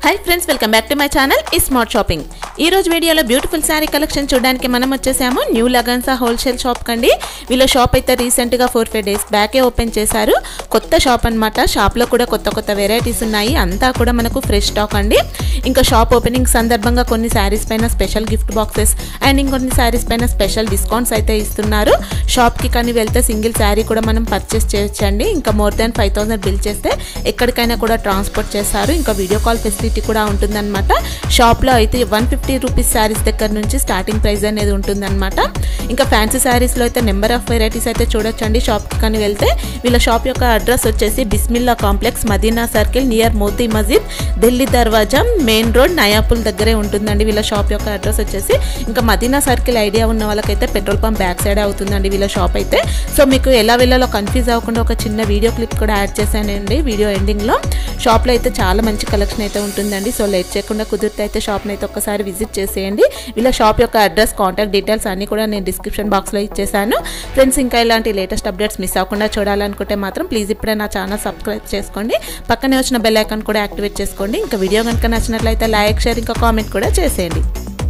High friends welcome back to my channel iSMART shopping. ఈ రోజు వీడియోలో బ్యూటిఫుల్ సారీ కలెక్షన్ చూడడానికి మనం వచ్చేసాము న్యూ లగన్సా హోల్సేల్ షాప్ కండి। వీళ్ళ షాప్ అయితే రీసెంట్ గా 4-5 డేస్ బ్యాక్ ఓపెన్ చేశారు। కొత్త షాప్ అన్నమాట। షాప్ లో కూడా కొత్త వెరైటీస్ ఉన్నాయి। అంతా కూడా మనకు ఫ్రెష్ స్టాక్ అండి। ఇంకా షాప్ ఓపెనింగ్ సందర్భంగా కొన్ని సారీస్ పైన స్పెషల్ గిఫ్ట్ బాక్సెస్ అండ్ ఇంకొన్ని సారీస్ పైన స్పెషల్ డిస్కౌంట్స్ అయితే ఇస్తున్నారు। షాప్ కి కానీ వెళ్తే సింగిల్ సారీ కూడా మనం పర్చేస్ చేయొచ్చండి। ఇంకా మోర్ దాన్ 5000 బిల్ చేస్తే ఎక్కడికైనా కూడా ట్రాన్స్పోర్ట్ చేస్తారు। ఇంకా వీడియో కాల్ ఫెసిలిటీ కూడా ఉంటుందన్నమాట। షాప్ లో అయితే 150 రూపీస్ సారీస్ దగ్గర నుంచి స్టార్టింగ్ ప్రైస్ అనేది ఉంటుందన్నమాట। ఇంకా ఫ్యాన్సీ సారీస్ లో అయితే నెంబర్ ఆఫ్ వెరైటీస్ అయితే చూడొచ్చండి। షాప్ కి కానీ వెళ్తే వీళ్ళ షాప్ యొక్క అడ్రస్ వచ్చేసి Bismillah complex Madina circle near Moti Masjid Delhi Darwaza main road Nayapul దగ్గరే ఉంటుందండి వీళ్ళ షాప్ యొక్క అడ్రస్ వచ్చేసి। ఇంకా మదీనా సర్కిల్ ఐడియా ఉన్న వాళ్ళకైతే పెట్రోల్ పంప్ బ్యాక్ సైడ్ అవుతుందండి వీళ్ళ షాప్ అయితే। సో మీకు ఎలా వెళ్ళాలో కన్ఫ్యూజ్ అవ్వకుండా ఒక చిన్న వీడియో క్లిప్ కూడా యాడ్ చేశానండి వీడియో ఎండింగ్ లో। షాప్ లో అయితే చాలా మంచి కలెక్షన్ అయితే ఉంటుందండి। సో లేట్ చేయకుండా కుదిరితే అయితే షాప్ ని అయితే ఒకసారి విజిట్ చేసేయండి। వీళ్ళ షాప్ యొక్క అడ్రస్ కాంటాక్ట్ డీటెయిల్స్ అన్ని కూడా నేను డిస్క్రిప్షన్ బాక్స్ లో ఇచ్చేసాను ఫ్రెండ్స్। ఇంకా ఇలాంటి లేటెస్ట్ అప్డేట్స్ మిస్ అవ్వకుండా చూడాలనుకుంటే మాత్రం ప్లీజ్ ఇప్పుడే నా ఛానల్ సబ్స్క్రైబ్ చేసుకోండి। పక్కనే వచ్చిన బెల్ ఐకాన్ కూడా యాక్టివేట్ చేసుకోండి। ఇంకా వీడియో కనుక నచ్చినట్లయితే లైక్ షేర్ ఇంకా కామెంట్ కూడా చేసేయండి।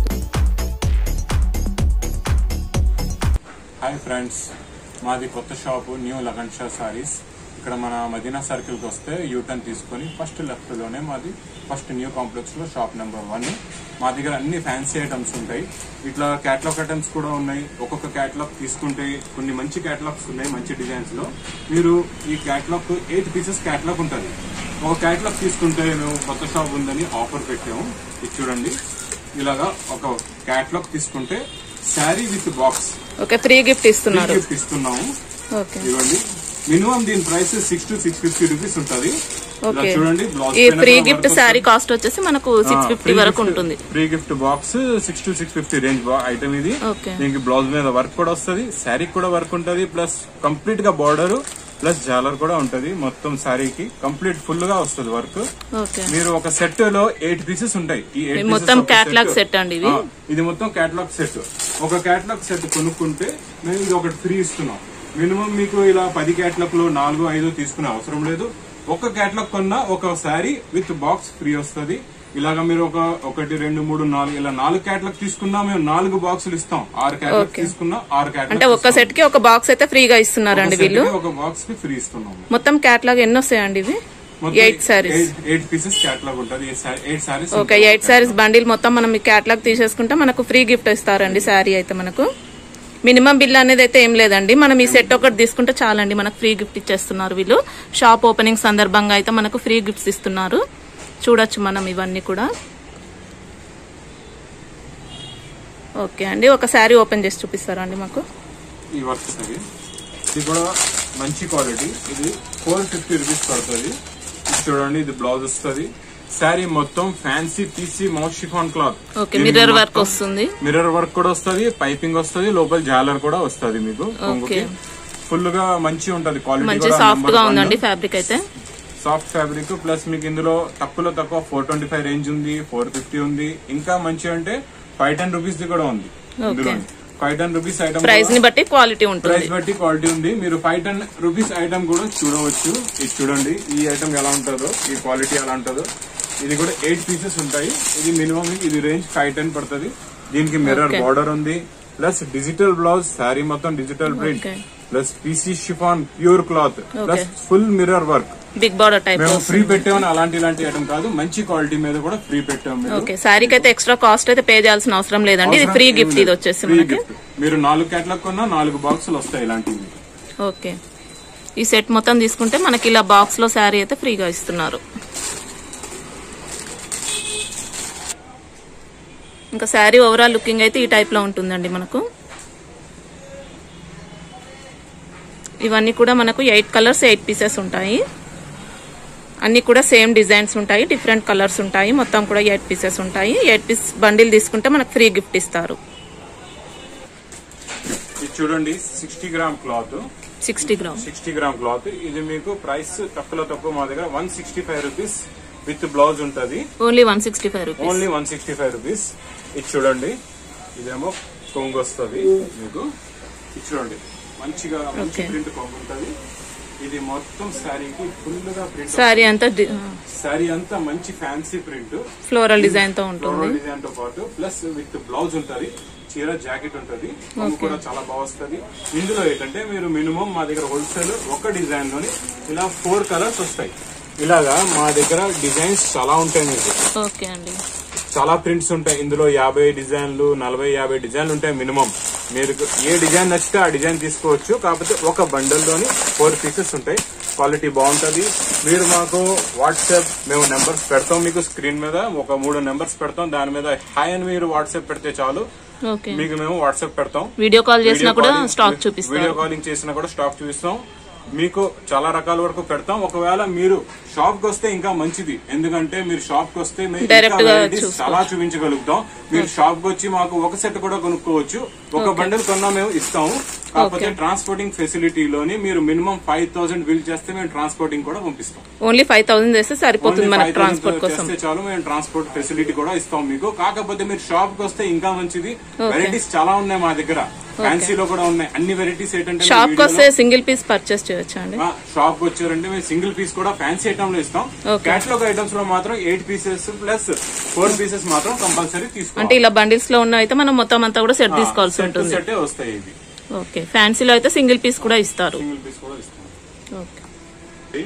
హాయ్ ఫ్రెండ్స్, మాది కొత్త shop new Lagan Shah saris. ఇక్కడ మన మదీనా సర్కిల్ కి వస్తే యూటర్న్ తీసుకొని ఫస్ట్ లెఫ్ట్ లోనే మాది ఫస్ట్ న్యూ కాంప్లెక్స్ లో షాప్ నెంబర్ 1। మా దగ్గర అన్ని ఫ్యాన్సీ ఐటమ్స్ ఉంటాయి। ఇట్లా క్యాటలాగ్ ఐటమ్స్ కూడా ఉన్నాయి। ఒక్కొక్క క్యాటలాగ్ తీసుకుంటే కొన్ని మంచి క్యాటలాగ్స్ ఉన్నాయి మంచి డిజైన్స్ లో। మీరు ఈ క్యాటలాగ్ 8 పీసెస్ క్యాటలాగ్ ఉంటుంది। ఒక క్యాటలాగ్ తీసుకుంటే మేము కొత్త షాప్ ఉందని ఆఫర్ పెట్టాము। ఇది చూడండి, ఇలాగా ఒక క్యాటలాగ్ తీసుకుంటే sari with box free gift ఇస్తున్నాము। ఇవ్వండి, మినిమం దీని ప్రైస్ 6 to 650 రూపీస్ ఉంటుంది। చూడండి, ఈ ఫ్రీ గిఫ్ట్ సారీ కాస్ట్ వచ్చేసి మనకు 650 వరకు ఉంటుంది। Free gift box 6 to 650 range item ఇది। దీనికి బ్లౌజ్ మీద వర్క్ కూడా వస్తుంది, శారీ కూడా వర్క్ ఉంటుంది, ప్లస్ కంప్లీట్ గా బార్డర్ ప్లస్ జాలర్ కూడా ఉంటది। మొత్తం శారీకి కంప్లీట్ ఫుల్ గా వస్తుంది వర్క్। మీరు ఒక సెట్ లో 8 పీసెస్ ఉంటాయి। ఈ 8 మొత్తం కేటలాగ్ సెట్ అండి ఇది మొత్తం కేటలాగ్ సెట్। ఒక కేటలాగ్ సెట్ కొనుక్కుంటే మేము ఇది ఒకటి ఫ్రీ ఇస్తున్నాం। మినిమం మీకు ఇలా 10 కేటలాగ్లు 4-5 తీసుకునే అవసరం లేదు। ఒక కేటలాగ్ కొన్నా ఒక శారీ విత్ బాక్స్ ఫ్రీ వస్తుంది। ఇలాగా మీరు 1, 2, 3, 4 ఇలా 4 కేటలాగ్ తీసుకున్నా మేము 4 బాక్సులు ఇస్తాం। 6 కేటలాగ్ తీసుకున్నా 6 కేటలాగ్ అంటే ఒక సెట్ కి ఒక బాక్స్ అయితే ఫ్రీగా ఇస్తున్నారండి వీళ్ళు। ఒక బాక్స్ కి ఫ్రీ ఇస్తున్నాం। మొత్తం కేటలాగ్ ఎన్ని వస్తాయండి ఇవి? 8 సారీస్ 8 పీసెస్ కేటలాగ్ ఉంటుంది। 8 సారీస్ 8 సారీస్ బండిల్ మొత్తం మనం ఈ కేటలాగ్ తీసేసుకుంటే మనకు ఫ్రీ గిఫ్ట్ ఇస్తారండి శారీ అయితే మనకు। మినిమం బిల్ అనేది అయితే ఏం లేదండి, మనం ఈ సెట్ ఒకటి తీసుకుంటే చాలండి మనకు ఫ్రీ గిఫ్ట్ ఇచ్చేస్తున్నారు వీళ్ళు। షాప్ ఓపెనింగ్ సందర్భంగా అయితే మనకు ఫ్రీ గిఫ్ట్స్ ఇస్తున్నారు। చూడొచ్చు మనం ఇవన్నీ కూడా। ఓకే అండి, ఒక శారీ ఓపెన్ చేసి చూపిస్తారా అండి మాకు? ఈ వర్క్ సారీ ఇది కూడా మంచి క్వాలిటీ, ఇది 450 రూపీస్ పడుతుంది। చూడండి, ఇది బ్లౌజ్ వస్తుంది, శారీ మొత్తం ఫ్యాన్సీ పీసీ మౌత్ షిఫాన్ క్లాత్, మిర్రర్ వర్క్ వస్తుంది, మిర్రర్ వర్క్ కూడా వస్తుంది, పైపింగ్ వస్తుంది, లోపల జాలర్ కూడా వస్తుంది మీకు। ఫుల్ గా మంచి ఉంటది క్వాలిటీ, సాఫ్ట్ గా ఉందండి ఫ్యాబ్రిక్ అయితే, సాఫ్ట్ ఫ్యాబ్రిక్। ప్లస్ మీకు ఇందులో తక్కువలో తక్కువ 425 రేంజ్ ఉంది, 450 ఉంది, ఇంకా మంచి అంటే 510 రూపీస్ కూడా ఉంది। 510 రూపీస్ ఐటమ్ ప్రైస్ ని బట్టి క్వాలిటీ ఉంటుంది, ప్రైస్ బట్టి క్వాలిటీ ఉంది। మీరు 510 రూపీస్ ఐటమ్ కూడా చూడవచ్చు। ఇది చూడండి, ఈ ఐటమ్ ఎలా ఉంటుందో, ఈ క్వాలిటీ ఎలా ఉంటుందో। ఇది కూడా 8 పీసెస్ ఉంటాయి। ఇది మినిమం ఇది రేంజ్ 510 పడుతుంది। దీనికి మిర్రర్ బార్డర్ ఉంది, ప్లస్ డిజిటల్ బ్లౌజ్, శారీ మొత్తం డిజిటల్ ప్రింట్, ప్లస్ పీసీ chiffon pure cloth, plus full mirror work, big border type. మేము ఫ్రీ పెట్టామని ఇలాంటి ఐటమ్ కాదు, మంచి క్వాలిటీ మీద కూడా ఫ్రీ పెట్టాము। శారీకి అయితే ఎక్స్ట్రా కాస్ట్ అయితే పే చేయాల్సిన అవసరం లేదండి, ఇది ఫ్రీ గిఫ్ట్ ఇది వచ్చేసి మనకి। మీరు 4 కేటలాగ్ కొన్నా 4 బాక్సులు వస్తాయి ఇలాంటివి। ఓకే, ఈ సెట్ మొత్తం తీసుకుంటే మనకి ఇలా బాక్స్ లో శారీ అయితే ఫ్రీగా ఇస్తున్నారు। ఇంకా శారీ ఓవరాల్ లుకింగ్ అయితే ఈ టైప్ లో ఉంటుందండి మనకు। ఇవన్నీ కూడా మనకు 8 కలర్స్ 8 పీసెస్ ఉంటాయి। అన్ని కూడా సేమ్ డిజైన్స్ ఉంటాయి, డిఫరెంట్ కలర్స్ ఉంటాయి, మొత్తం కూడా 8 పీసెస్ ఉంటాయి। 8 పీస్ బండిల్ తీసుకుంటే మనకు ఫ్రీ గిఫ్ట్ ఇస్తారు। ఇది చూడండి, 60 గ్రామ్ క్లాత్, 60 గ్రామ్ క్లాత్। ఇది మీకు ప్రైస్ తక్కువలో తక్కువ మా దగ్గర 165 రూపీస్ విత్ బ్లౌజ్ ఉంటుంది। Only 165 rupees. ఇది చూడండి, ఇదేమో కొంగు వస్తుంది మీకు। ఇది చూడండి, మంచిగా మంచి ప్రింట్ కొంగు ఉంటుంది, ఇది మొత్తం సారీకి ఫుల్ గా ప్రింట్, సారీ అంతా మంచి ఫ్యాన్సీ ప్రింట్, ఫ్లోరల్ డిజైన్ తో ఉంటుంది. ఫ్లోరల్ డిజైన్ తో పాటు ప్లస్ విత్ బ్లౌజ్ ఉంటది, చీర జాకెట్ ఉంటది, కూడా చాలా బాగా వస్తుంది. ఇందులో ఏంటంటే మీరు మినిమం మా దగ్గర హోల్సేల్ ఒక డిజైన్ లోని ఇలా 4 కలర్స్ వస్తాయి. ఇలాగా మా దగ్గర డిజైన్స్ చాలా ఉంటాయి మీకు. ఓకే అండి, చాలా ప్రింట్స్ ఉంటాయి ఇందులో. 50 డిజైన్లు 40-50 డిజైన్లు ఉంటాయి మినిమం. మీరు ఏ డిజైన్ నచ్చితే ఆ డిజైన్ తీసుకోవచ్చు. కాకపోతే ఒక బండల్ లోని 4 పీసెస్ ఉంటాయి. క్వాలిటీ బాగుంటది. మీరు మాకు వాట్సాప్, మేము నెంబర్స్ పెడతాం మీకు స్క్రీన్ మీద, ఒక 3 నెంబర్స్ పెడతాం. దాని మీద హాయ్ అని మీరు వాట్సాప్ పెడితే చాలు, మీకు మేము వాట్సాప్ పెడతాం. వీడియో కాల్ చేసినా కూడా స్టాక్ చూపిస్తాం. వీడియో కాలింగ్ చేసినా కూడా స్టాక్ చూపిస్తాం. మీకు చాలా రకాల వరకు పెడతాం. ఒకవేళ మీరు షాప్ కి వస్తే ఇంకా మంచిది, ఎందుకంటే మీరు షాప్ కి వస్తే మేము చాలా చూపించగలుగుతాం. మీరు షాప్ కి వచ్చి మాకు ఒక సెట్ కూడా కొనుక్కోవచ్చు. ఒక బండిల్ కొన్నా మేము ఇస్తాము. కాకపోతే ట్రాన్స్పోర్టింగ్ ఫెసిలిటీలోని మీరు మినిమం 5000 బిల్ చేస్తే మేము ట్రాన్స్పోర్టింగ్ కూడా పంపిస్తాం. ఓన్లీ 5000 చేస్తే సరిపోతుంది మనకి ట్రాన్స్పోర్ట్ కోసం. చాలు, మేము ట్రాన్స్పోర్ట్ ఫెసిలిటీ కూడా ఇస్తాం మీకు. కాకపోతే మీరు షాప్ కి వస్తే ఇంకా మంచిది. వెరైటీస్ చాలా ఉన్నాయి మా దగ్గర, ఫ్యాన్సీలో కూడా ఉన్నాయి అన్ని వెరైటీస్. ఏంటంటే షాప్ కి వస్తే సింగిల్ పీస్ పర్చేస్ చేయొచ్చు అండి. షాప్ వచ్చారంటే మేము సింగిల్ పీస్ కూడా ఫ్యాన్సీ ఐటమ్ లో ఇస్తాం. కేటలాగ్ ఐటమ్స్ లో మాత్రం 8 పీసెస్ ప్లస్ 4 పీసెస్ మాత్రం కంపల్సరీ తీసుకోవాలి. అంటే ఇలా బండిల్స్ లో ఉన్న అయితే మనం మొత్తం అంతా కూడా సెట్ తీసుకోవాల్సి ఉంటుంది. సెట్ వస్తాయి ఇది. ఓకే, ఫ్యాన్సీలో అయితే సింగిల్ పీస్ కూడా ఇస్తారు. సింగిల్ పీస్ కూడా ఇస్తాం. ఓకే,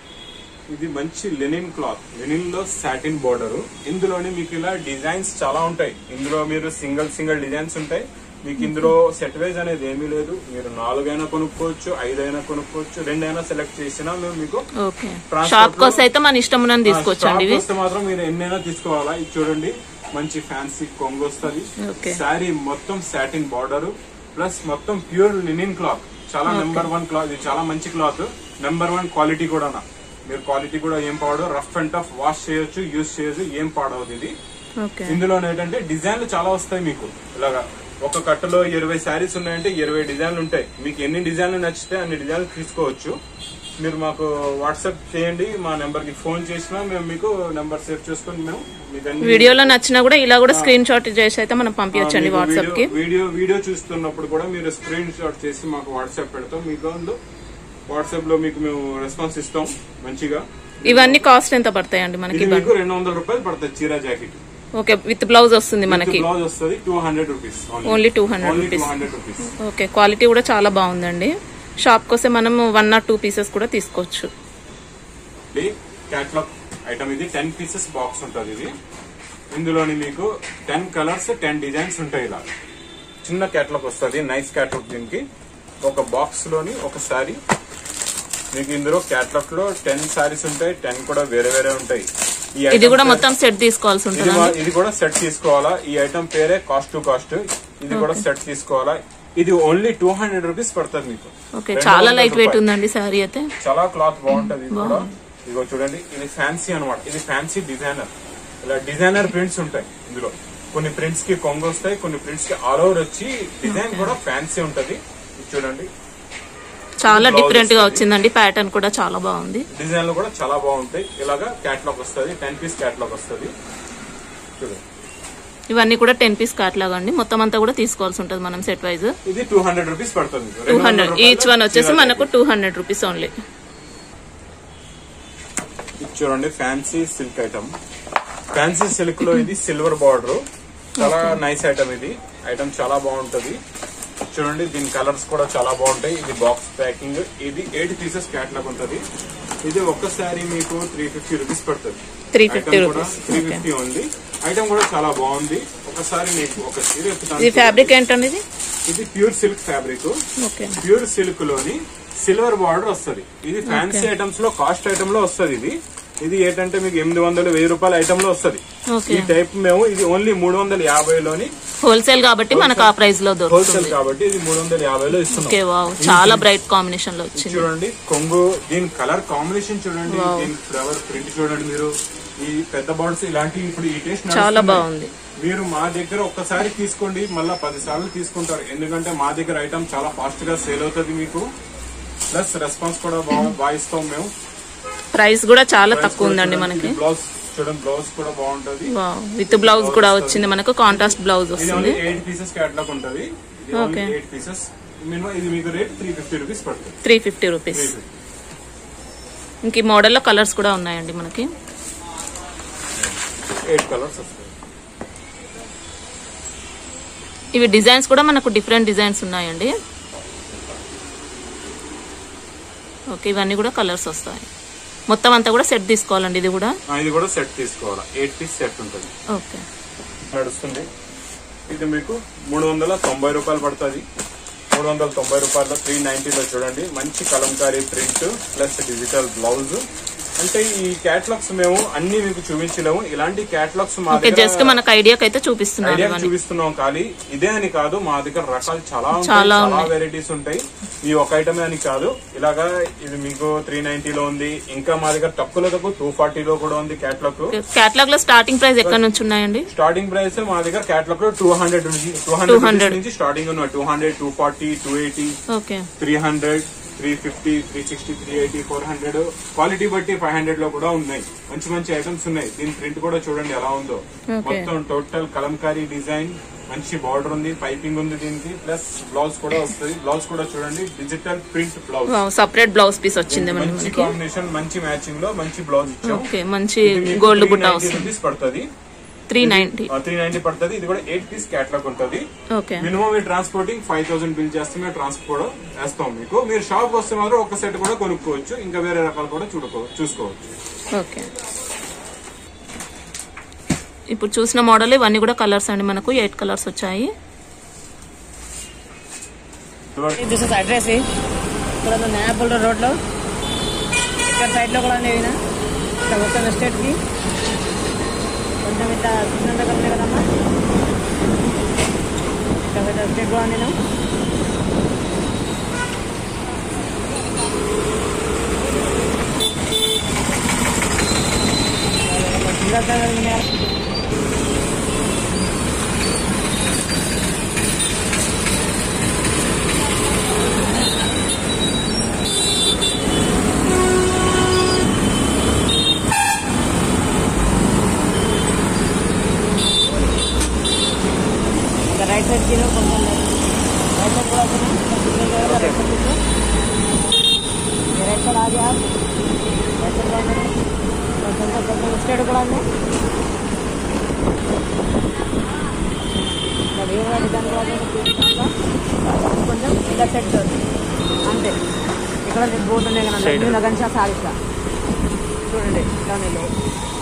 ఇది మంచి లెనిన్ క్లాత్, లెనిన్ లో సాటిన్ బోర్డర్. ఇందులోని మీకు ఇలా డిజైన్స్ చాలా ఉంటాయి. ఇందులో మీరు సింగిల్ డిజైన్స్ ఉంటాయి మీకు. ఇందులో సెట్ వైజ్ అనేది ఏమీ లేదు. మీరు 4 అయినా కొనుక్కోవచ్చు, 5 అయినా కొనుక్కోవచ్చు, 2 అయినా సెలెక్ట్ చేసినా మేము మీకు. షాప్ కోసం అయితే మన ఇష్టం తీసుకోవచ్చు. మాత్రం మీరు ఎన్నైనా తీసుకోవాలా. ఇది చూడండి, మంచి ఫ్యాన్సీ కొంగు వస్తుంది. శారీ మొత్తం సాటిన్ బార్డర్ ప్లస్ మొత్తం ప్యూర్ లినిన్ క్లాత్. చాలా నెంబర్ 1 క్లాత్. ఇది చాలా మంచి క్లాత్, నెంబర్ 1 క్వాలిటీ కూడా. మీరు క్వాలిటీ కూడా ఏం పాడదు, రఫ్ అండ్ టఫ్ వాష్ చేయొచ్చు, యూజ్ చేయొచ్చు, ఏం పాడవదు ఇది. ఇందులో ఏంటంటే డిజైన్లు చాలా వస్తాయి మీకు. ఇలాగా ఒక కట్టలో 20 శారీస్ ఉన్నాయంటే 20 డిజైన్లు ఉంటాయి. మీకు ఎన్ని డిజైన్లు నచ్చితే అన్ని డిజైన్లు తీసుకోవచ్చు. మీరు మాకు వాట్సాప్ చేయండి, మా నెంబర్ కి ఫోన్ చేసినా మేము మీకు నెంబర్ సేవ్ చేసుకుని మేము వీడియోలో నచ్చినా కూడా ఇలా కూడా స్క్రీన్ షాట్ చేసి అయితే మనం పంపించండి వాట్సాప్ కి. వీడియో చూస్తున్నప్పుడు కూడా మీరు స్క్రీన్ షాట్ చేసి మాకు వాట్సాప్ పెడతాం. మీకు వాట్సాప్ లో మీకు మేము రెస్పాన్స్ ఇస్తాం మంచిగా. ఇవన్నీ కాస్ట్ ఎంత పడతాయండి మనకి? మీకు 200 రూపాయలు పడతాయి చీర జాకెట్. ఓకే, విత్ బ్లౌజ్ వస్తుంది మనకి. బ్లౌజ్ వస్తుంది 200 rupees. Only 200 rupees. Okay, quality కూడా చాలా బాగుందండి. షాప్ కోసం మనం 1 or 2 పీసెస్ కూడా తీసుకోవచ్చు. కేటలాగ్ ఐటమ్ ఇది 10 పీసెస్ బాక్స్ ఉంటుంది. ఇది ఇందులోని మీకు 10 కలర్స్ 10 డిజైన్స్ ఉంటాయి. ఇలా చిన్న కేటలాగ్ వస్తుంది, నైస్ కేటలాగ్. దీనికి ఒక బాక్స్ లోని ఒక సారీ మీకు. ఇందులో కేటలాగ్ లో 10 సారీస్ ఉంటాయి, 10 కూడా వేరే వేరే ఉంటాయి. ఇది కూడా మొత్తం సెట్ తీసుకోవాల్సి ఉంటుంది. ఇది కూడా సెట్ తీసుకోవాలా. ఈ ఐటమ్ పేరే కాస్ట్ టు కాస్ట్. ఇది కూడా సెట్ తీసుకోవాలా. ఇది ఓన్లీ 200 రూపీస్ పడుతుంది మీకు. చాలా లైట్ వెయిట్ ఉందండి సారీ అయితే. చాలా క్లాత్ బాగుంటది. ఇది కూడా ఇదిగో చూడండి, ఇది ఫ్యాన్సీ అనమాట. ఇది ఫ్యాన్సీ డిజైనర్. ఇలా డిజైనర్ ప్రింట్స్ ఉంటాయి ఇందులో. కొన్ని ప్రింట్స్ కి కొంగు వస్తాయి, కొన్ని ప్రింట్స్ కి ఆల్ ఓవర్ వచ్చి డిజైన్ కూడా ఫ్యాన్సీ ఉంటది. చూడండి, చాలా డిఫరెంట్ గా వచ్చిందండి. ప్యాటర్న్ కూడా చాలా బాగుంది. డిజైన్లు కూడా చాలా బాగుంటాయి. ఇలాగా కేటలాగ్ వస్తుంది, 10 పీస్ కేటలాగ్ వస్తుంది. చూడండి, ఇవన్నీ కూడా 10 పీస్ కేటలాగ్ అండి. మొత్తం అంతా కూడా తీసుకోవాల్సి ఉంటుంది మనం సెట్ వైజ్. ఇది 200 రూపీస్ పడుతుంది. 200 ఈచ్ వన్ వచ్చేసి మనకు 200 రూపీస్ ఓన్లీ. చూడండి, fancy silk item. Fancy silk లో ఇది సిల్వర్ బార్డర్. చాలా నైస్ ఐటమ్. ఇది ఐటమ్ చాలా బాగుంటది. చూడండి, దీని కలర్స్ కూడా చాలా బాగుంటాయి. ఇది బాక్స్ ప్యాకింగ్. ఇది 8 పీసెస్ కేటలాగ్ ఉంటది. ఇది ఒక్కసారి మీకు 350 రూపీస్ పడుతుంది. 350 ఓన్లీ. ఐటమ్ కూడా చాలా బాగుంది. ఒకసారి మీకు ఒక చీర ఎత్తుతాను. ఫ్యాబ్రిక్ ఏంటండి? ఇది pure silk fabric. Pure silk లోని సిల్వర్ బార్డర్ వస్తుంది. ఇది ఫ్యాన్సీ ఐటమ్స్ లో కాస్ట్ ఐటమ్ లో వస్తుంది. ఇది ఏంటంటే మీకు 800-1000 రూపాయల ఐటమ్ లో వస్తుంది. ఈ టైప్ మేము ఇది ఓన్లీ 350 లోని హోల్సేల్ కాబట్టి మనకు ఆ ప్రైస్ లో దొరుకుతుంది. హోల్సేల్ కాబట్టి ఇది 350 లో ఇస్తున్నాం. చాలా బ్రైట్ కాంబినేషన్ లో వచ్చింది. చూడండి, కొంగు, దీని కలర్ కాంబినేషన్ చూడండి, దీని ఫ్లవర్ ప్రింట్ చూడండి. మీరు ఈ పెద్ద బార్డర్స్ ఇలాంటివి ఇప్పుడు ఈ టేస్ట్ చాలా బాగుంది. మీరు మా దగ్గర ఒక్కసారి తీసుకోండి, మళ్ళీ 10 సార్లు తీసుకుంటారు. ఎందుకంటే మా దగ్గర ఐటమ్ చాలా ఫాస్ట్ గా సేల్ అవుతుంది మీకు. ప్లస్ రెస్పాన్స్ కూడా బాగా ఇస్తాం మేము. ప్రైస్ కూడా చాలా తక్కువ ఉందండి మనకి. బ్లౌజ్ చూడండి, బ్లౌజ్ కూడా బాగుంటది. విత్ బ్లౌజ్ కూడా వచ్చింది మనకు. కాంట్రాస్ట్ బ్లౌజ్ వస్తుంది. 8 పీసెస్ కేటలాగ్ ఉంటది. 8 పీసెస్ మినిమం. ఇది మీకు రేట్ 350 రూపీస్ పడుతుంది. 350 రూపీస్. ఇంక ఈ మోడల్లో కలర్స్ కూడా ఉన్నాయండి మనకి. 8 కలర్స్ వస్తాయి. ఇవి డిజైన్స్ కూడా మనకు డిఫరెంట్ డిజైన్స్ ఉన్నాయండి. ఓకే, ఇవన్నీ కూడా కలర్స్ వస్తాయి. మొత్తం అంతా కూడా సెట్ తీసుకోవాలండి. ఇది కూడా సెట్ తీసుకోవాలి. 8 పీస్ సెట్ ఉంటుంది. ఓకే, నడుస్తుంది. ఇది మీకు 390 రూపాయలు పడుతుంది. 390 రూపాయల్లో 390లో చూడండి మంచి Kalamkari print plus digital blouse. అంటే ఈ క్యాటలాగ్స్ మేము అన్ని మీకు చూపించలేము. ఇలాంటి క్యాటలాగ్స్ మా దగ్గర జస్ట్ మనకు ఐడియాకి అయితే చూపిస్తున్నాం. కానీ ఇదే అని కాదు, మా దగ్గర రకాలు చాలా వెరైటీస్ ఉంటాయి. ఈ ఒక ఐటమ్ అని కాదు. ఇలాగా ఇది మీకు 390లో ఉంది. ఇంకా మా దగ్గర తక్కువలో తక్కువ 240లో కూడా ఉంది క్యాటలాగ్. క్యాటలాగ్ లో స్టార్టింగ్ ప్రైస్ ఎక్కడ నుంచి ఉన్నాయండి? స్టార్టింగ్ ప్రైస్ మా దగ్గర క్యాటలాగ్ లో 200 నుంచి స్టార్టింగ్ ఉన్నాయి. 200, 240, 280, 300, 350, 360, 380, 400 క్వాలిటీ బట్టి 500 లో కూడా ఉన్నాయి. మంచి మంచి ఐటమ్స్ ఉన్నాయి. దీని ప్రింట్ కూడా చూడండి ఎలా ఉందో. మొత్తం టోటల్ కలంకారీ డిజైన్, మంచి బార్డర్ ఉంది, పైపింగ్ ఉంది దీనికి. ప్లస్ బ్లౌజ్ కూడా వస్తుంది. బ్లౌజ్ కూడా చూడండి digital print blouse, separate blouse piece వచ్చింది. మంచి కాంబినేషన్, మంచి మ్యాచింగ్ లో మంచి బ్లౌజ్ ఇచ్చాం. మంచి గోల్డ్ బుట్ట పడుతుంది. 390 పడుతుంది. ఇది కూడా 8 పీస్ క్యాటలాగ్ ఉంటుంది. మినిమం మీ ట్రాన్స్పోర్టింగ్ 5000 బిల్ చేస్తే మేము ట్రాన్స్పోర్ట్ వేస్తాం మీకు. మీరు షాప్ వస్తే మాత్రం ఒక సెట్ కూడా కొనుక్కోవచ్చు. ఇంకా వేరే రకాలు కూడా చూసుకోవచ్చు. ఓకే, ఇప్పుడు చూసిన మోడల్ ఇవన్నీ కూడా కలర్స్ అండి. మనకు 8 కలర్స్ వచ్చాయి. దిస్ ఇస్ అడ్రస్ ఇక్కడ నయాపుల్ రోడ్ లో ఇక్కడ సైడ్ లో కూడా ఇక్కడ మొత్తం ఎస్టేట్ కి కొంచెం ఇట్లా చిన్న కంపెనీ కదమ్మా. ఇక్కడ ఎస్టేట్ కూడా నేను राइट साइड की राइट साइड थोड़ा राइट साइड आ गया आप राइट साइड स्टेट కూడా కొంచెం ఇలా సెట్ అంతే. ఇక్కడ బోర్డు ఉన్నాయి కదా లగన్ షా సారీస్ చూడండి.